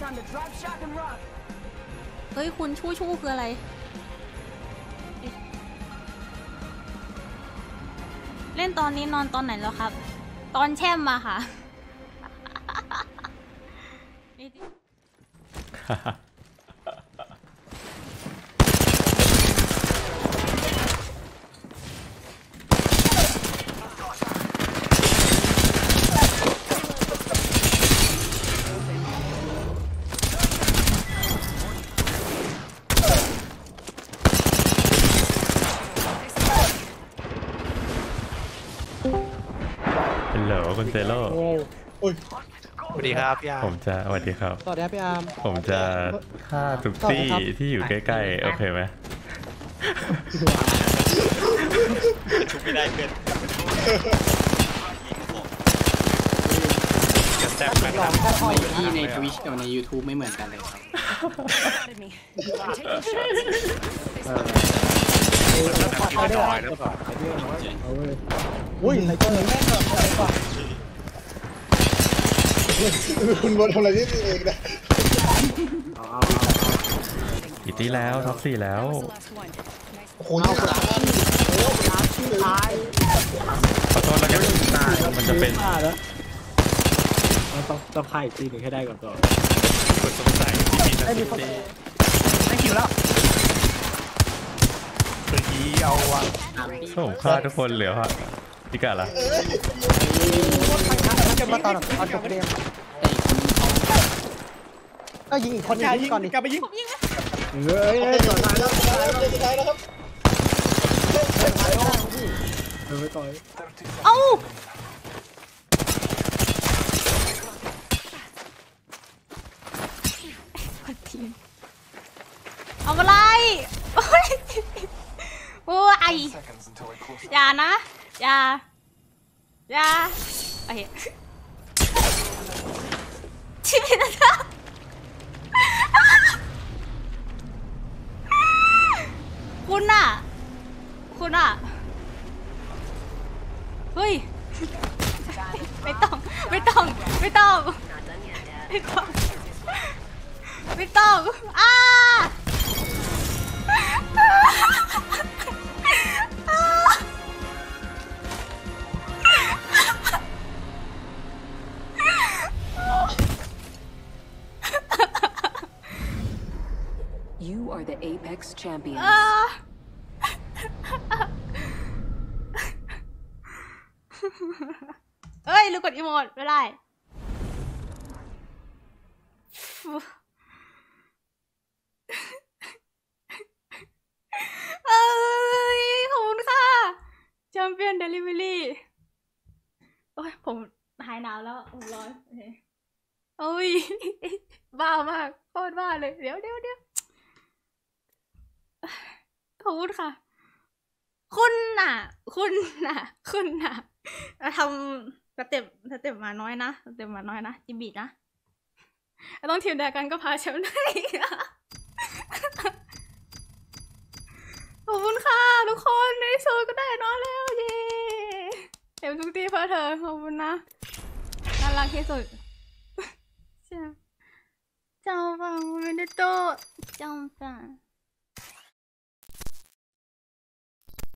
เฮ้ยคุณชู่คืออะไรเล่นตอนนี้นอนตอนไหนแล้วครับตอนแช่มมาค่ะฮัลโหลคุณเซโร่สวัสดีครับพี่อาร์มสวัสดีครับสวัสดีครับพี่อาร์มผมจะฆ่าทุกตี้ที่อยู่ใกล้ๆโอเคไหมชุบไม่ได้เพื่อนแซ่บแบบที่ใน Twitch กับใน YouTube ไม่เหมือนกันเลยครับน้อยแล้วก็อุ้ยไหนตัวไหนแม่งแบบอะไรก่อนคุณบนทำอะไรที่เองนะอีกทีแล้วท็อป4แล้วโอ้โหเอาละขอโทษแล้วกันมันจะเป็นต้องพายอีกทีหนึ่งให้ได้ก่อนต่กดสงสัยที่มีนักตีไม่คิวแล้วเมื่อกี้เอาอ่ะผมฆ่าทุกคนเหลือฮะพี่กาล่ะจะมาตอนจบเกมก็ยิงอีกคนนึงก่อนดิกลับไปยิงเฮ้ยต่อท้ายแล้วครับไปต่อยเอ้าเอาอะไรโอ้ยอย่านะอย่าโอเคชีวิตนะคุณน่ะเฮ้ยไม่ต้องอ้า You are the Apex champions. เอ้ยลืมกดอีโมดไม่ได้เอ้ยขอบคุณค่ะแชมเปี้ยนเดลิเวอรี่โอ้ยผมหายหนาวแล้วผมร้อนโอ้ยบ้ามากโคตรบ้าเลยเดี๋ยวขอบคุณค่ะคุณน่ะทำสเต็ปมาน้อยนะจิบินะต้องทีมเดียวกันก็พาแชมป์ได้ขอบคุณค่ะทุกคนในโซนก็ได้นอนแล้วเย้เห็นทุกทีเพื่อเธอขอบคุณนะน่ารักที่สุดเจ้าฟังไม่ได้โตเจ้าฟัง